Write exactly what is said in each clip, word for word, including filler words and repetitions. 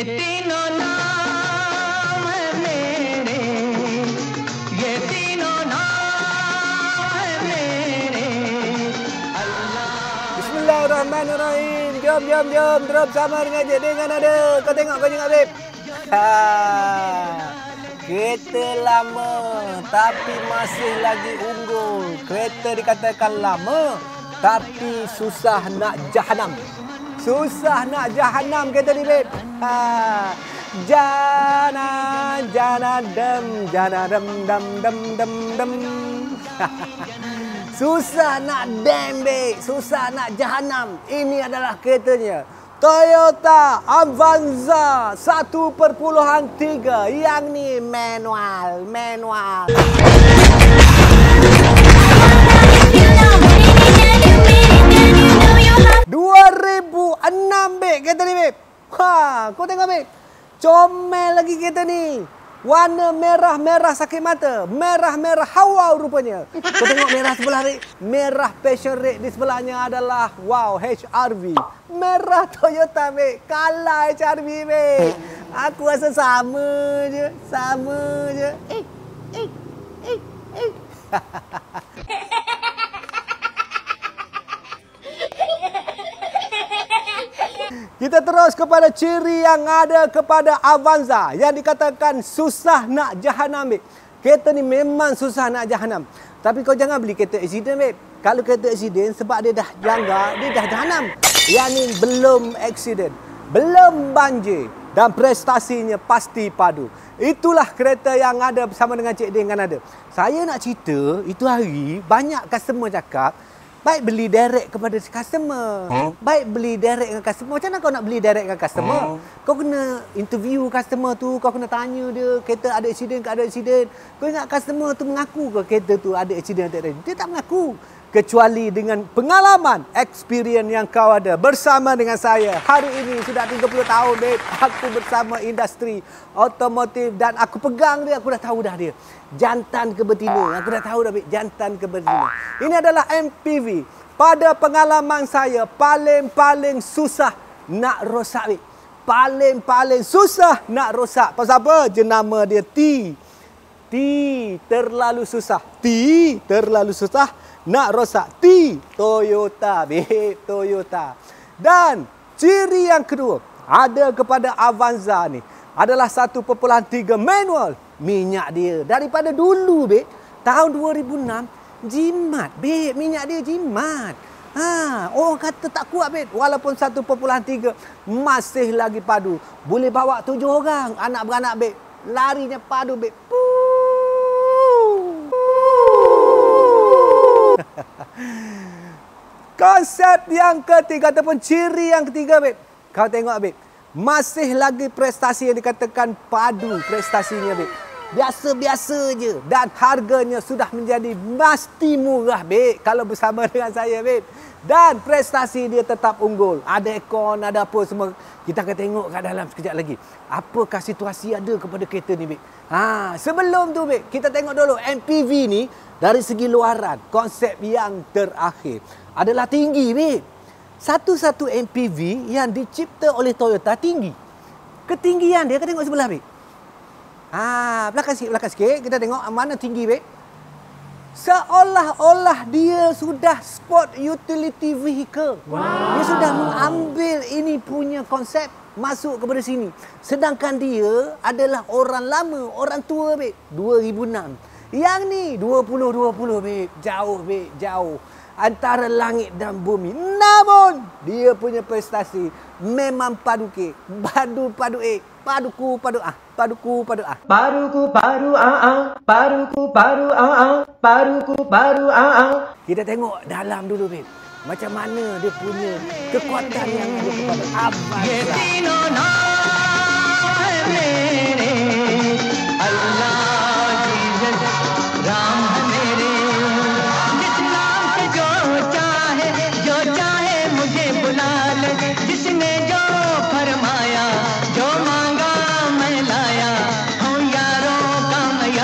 तीनों नाम है मेरे, ये तीनों नाम है मेरे अल्लाह. Bismillahirrahmanirrahim. Jom, jom, jom. Terus sama dengan Cik Din kan ada. Kau tengok, kau tengok, Beb. Ha. Kereta lama tapi masih lagi unggul. Kereta dikatakan lama tapi susah nak jahanam. Susah nak jahanam kereta ni, Beb. Ha. Jana, jana dem, jana dem, dem, dem, dem, dem. Susah nak dem, Beb. Susah nak jahanam. Ini adalah keretanya. Toyota Avanza satu perpuluhan tiga. Yang ni manual, manual. dua ribu enam, Beb, kereta ni, Beb. Ha, kau tengok, Beb. Comel lagi kereta ni. Warna merah-merah sakit mata. Merah-merah hawa rupanya. Kau tengok merah sebelah, Beb. Merah passion red di sebelahnya adalah wow, H R V. Merah Toyota, Beb. Kalah H R V, Beb. Aku rasa sama je. Sama je. Eh, eh, eh, eh. Kita terus kepada ciri yang ada kepada Avanza yang dikatakan susah nak jahanam, Beb. Kereta ni memang susah nak jahanam. Tapi kau jangan beli kereta accident, Beb. Kalau kereta accident sebab dia dah janggal, dia dah jahanam. Yang ni belum accident, belum banjir dan prestasinya pasti padu. Itulah kereta yang ada bersama dengan Cik Din kan ada. Saya nak cerita, itu hari banyak customer cakap, baik beli direct kepada customer. Huh? Baik beli direct dengan customer. Macam mana kau nak beli direct dengan customer? Huh? Kau kena interview customer tu. Kau kena tanya dia, kereta ada accident ke ada accident. Kau ingat customer tu mengaku ke kereta tu ada accident atau tak ada? Dia tak mengaku. Kecuali dengan pengalaman, experience yang kau ada. Bersama dengan saya. Hari ini sudah tiga puluh tahun, Beb. Aku bersama industri otomotif dan aku pegang dia. Aku dah tahu dah dia. Jantan ke betina. Aku dah tahu dah, Beb. Jantan ke betina. Ini adalah M P V. Pada pengalaman saya, paling-paling susah nak rosak, Beb. Paling-paling susah nak rosak. Pasal apa? Jenama dia T. T. Terlalu susah. T. Terlalu susah nak rosak. T. Toyota, Beb. Toyota. Dan ciri yang kedua ada kepada Avanza ni adalah satu perpuluhan tiga manual. Minyak dia daripada dulu, Beb, tahun dua ribu enam jimat, Beb. Minyak dia jimat. Ha, orang kata tak kuat, Beb. Walaupun satu perpuluhan tiga masih lagi padu. Boleh bawa tujuh orang anak beranak, Beb. Larinya padu, Beb. Konsep yang ketiga ataupun ciri yang ketiga, Beb. Kau tengok, Beb. Masih lagi prestasi yang dikatakan padu prestasinya, Beb. Biasa-biasa je. Dan harganya sudah menjadi mesti murah, Beb. Kalau bersama dengan saya, Beb. Dan prestasi dia tetap unggul. Ada aircon, ada apa semua. Kita akan tengok kat dalam sekejap lagi. Apakah situasi ada kepada kereta ni, Beb. Ha, sebelum tu, Beb, kita tengok dulu M P V ni dari segi luaran. Konsep yang terakhir adalah tinggi, Beb. Satu-satu M P V yang dicipta oleh Toyota tinggi. Ketinggian dia, kita tengok sebelah, Beb. Ah, belakang sikit, belakang sikit. Kita tengok mana tinggi, Beb. Seolah-olah dia sudah sport utility vehicle. Wow. Dia sudah mengambil ini punya konsep masuk kepada sini. Sedangkan dia adalah orang lama, orang tua, Beb. dua ribu enam. Yang ni dua puluh dua puluh, Beb. Jauh, Beb. Jauh. Antara langit dan bumi. Namun, dia punya prestasi memang padu ke. Padu, padu eh. Paduku, padu ah. Paduku, padu ah. Paduku, padu ah ah. Paduku, padu ah ah. Paduku, padu ah ah. Kita tengok dalam dulu, Beb. Macam mana dia punya kekuatan yang ada kepada Avanza.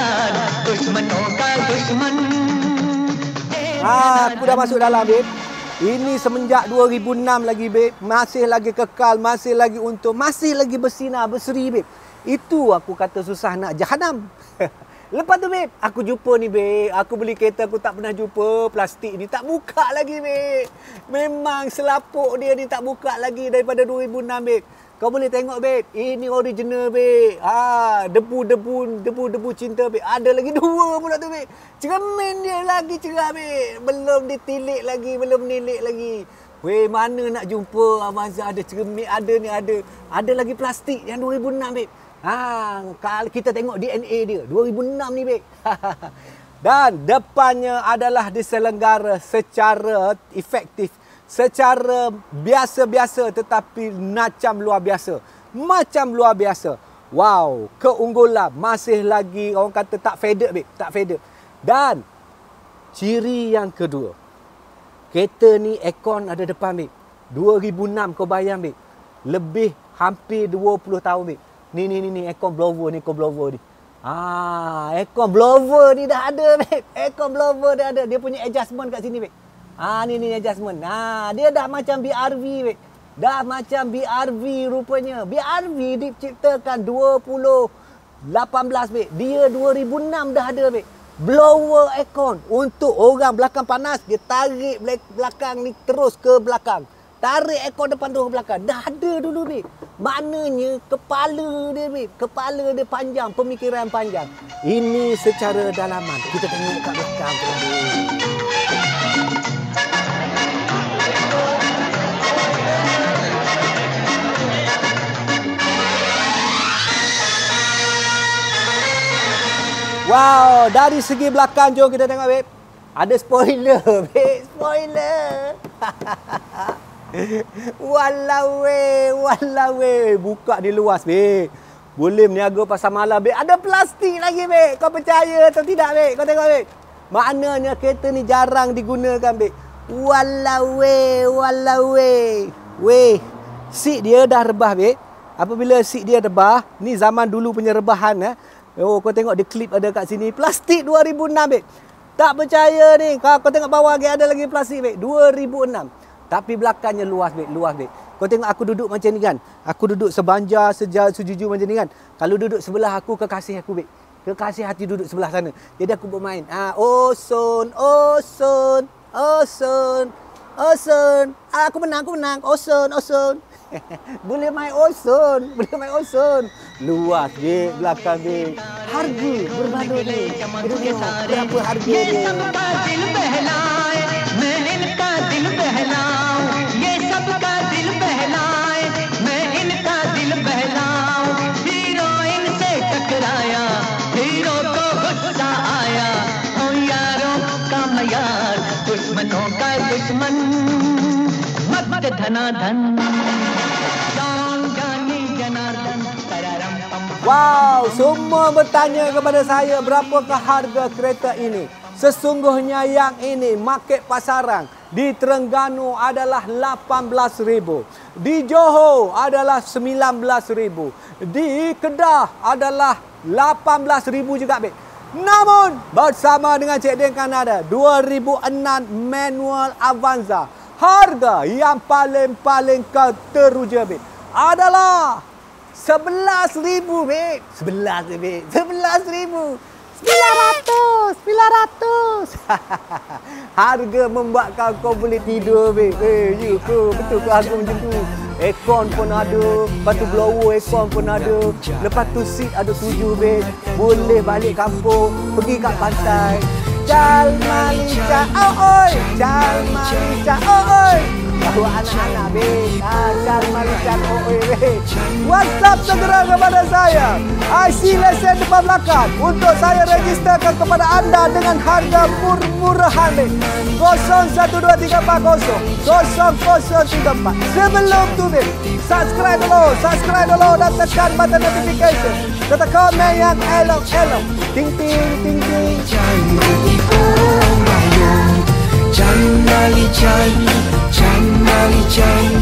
Ah, aku dah masuk dalam, Beb. Ini semenjak dua ribu enam lagi, babe. Masih lagi kekal, masih lagi untung, masih lagi bersinar, berseri, babe. Itu aku kata susah nak jahanam. Lepas tu, babe, aku jumpa ni, babe. Aku beli kereta, aku tak pernah jumpa plastik ni. Tak buka lagi, babe. Memang selapuk dia ni tak buka lagi daripada dua ribu enam, babe. Kau boleh tengok, babe. Ini original, babe. Ha, debu-debu, debu-debu cinta, babe. Ada lagi dua pula tu, babe. Cermin dia lagi cerah, babe. Belum ditilik lagi, belum nilik lagi. Weh, mana nak jumpa Avanza ada cermin, ada ni, ada. Ada lagi plastik yang dua ribu enam, babe. Ha, kalau kita tengok D N A dia, dua ribu enam ni, babe. Dan depannya adalah diselenggara secara efektif, secara biasa-biasa tetapi macam luar biasa. Macam luar biasa. Wow, keunggulan masih lagi orang kata tak faded, babe, tak faded. Dan ciri yang kedua, kereta ni aircon ada depan, babe. dua ribu enam kau bayang, babe. Lebih hampir dua puluh tahun, babe. Ni ni ni ni aircon blower ni, aircon blower ni. Ah, aircon blower ni dah ada, babe. Aircon blower dah ada. Dia punya adjustment kat sini, babe. Ah, ni ni adjustment. Ah, dia dah macam B R V, babe. Dah macam B R V rupanya. B R V diciptakan dua ribu lapan belas, babe. Dia dua ribu enam dah ada, babe. Blower aircon untuk orang belakang panas, dia tarik belakang ni terus ke belakang. Tarik aircon depan terus ke belakang. Dah ada dulu, babe. Maknanya kepala dia, babe. Kepala dia panjang, pemikiran panjang. Ini secara dalaman. Kita tengok kat belakang tu, babe. Wow, dari segi belakang jom kita tengok, babe. Ada spoiler, babe. Spoiler. Walau weh, walau weh. Buka dia luas, babe. Boleh meniaga pasar malam, babe. Ada plastik lagi, babe. Kau percaya atau tidak, babe? Kau tengok, babe. Maknanya kereta ni jarang digunakan, babe. Walau weh, walau weh. Weh, seat dia dah rebah, babe. Apabila seat dia rebah, ni zaman dulu punya rebahan, eh. Oh, kau tengok dia klip ada kat sini. Plastik dua ribu enam, babe. Tak percaya ni. Kau, kau tengok bawah lagi ada lagi plastik, babe. dua ribu enam. Tapi belakangnya luas, babe. Luas, babe. Kau tengok aku duduk macam ni, kan. Aku duduk sebanjar, sejauh, sejujur macam ni, kan. Kalau duduk sebelah aku, kekasih aku, babe. Kekasih hati duduk sebelah sana. Jadi aku bermain. Ah, oh, son, oh, son, oh, son, oh, son. Ah, aku menang, aku menang. Oh, son, oh, son. Boleh main oson, boleh main oson. Luas, babe, belakang, babe. Harga berbaloi ni. Berapa harga dia? दुश्मनों का दुश्मन मत धनाधन Wow, semua bertanya kepada saya berapakah harga kereta ini. Sesungguhnya yang ini market pasaran di Terengganu adalah lapan belas ribu. Di Johor adalah sembilan belas ribu. Di Kedah adalah lapan belas ribu juga, babe. Namun bersama dengan Cik Den Kanada dua ribu enam manual Avanza, harga yang paling-paling teruja, babe, adalah sebelas ribu, babe. Sebelas, babe. Sebelas ribu. Sembilan ratus. Sembilan ratus. Harga membuatkan kau boleh tidur, babe. Eh, ya ke? Betul ke harga macam tu? Aircon pun ada. Lepas tu blower aircon pun ada. Lepas tu seat ada tujuh, babe. Boleh balik kampung. Pergi kat pantai. Cal Malica, oh oi. Cal Malica, oh oi. Bawa anak-anak, babe. Ah, Cal Malica, oh oi, babe. WhatsApp segera kepada saya. I C lesen depan belakang untuk saya registerkan kepada anda dengan harga murah-murahan, babe. kosong satu dua tiga empat kosong kosong kosong tiga empat. Sebelum tu, babe, subscribe dulu, subscribe dulu dan tekan button notification. Serta komen yang elok-elok. Ting ting ting ting. Jangan mali, jangan mali, jangan mali, jangan